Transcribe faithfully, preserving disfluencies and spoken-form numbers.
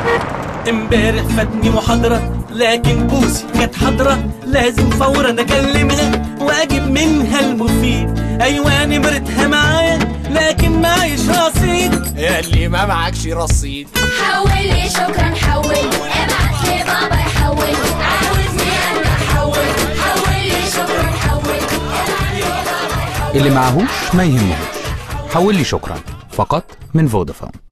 امبارح فاتني محاضرة لكن بوسي كانت حاضرة، لازم فورا اكلمها واجيب منها المفيد. ايوه نمرتها معايا لكن معيش رصيد. يا اللي ما معكش رصيد حولي شكرا حول، ابعت لي بابا يحول، عاوزني انا احول. حولي شكرا حول، ابعت لي بابا يحول. اللي معهوش ما يهمهوش. حولي شكرا فقط من فودافون.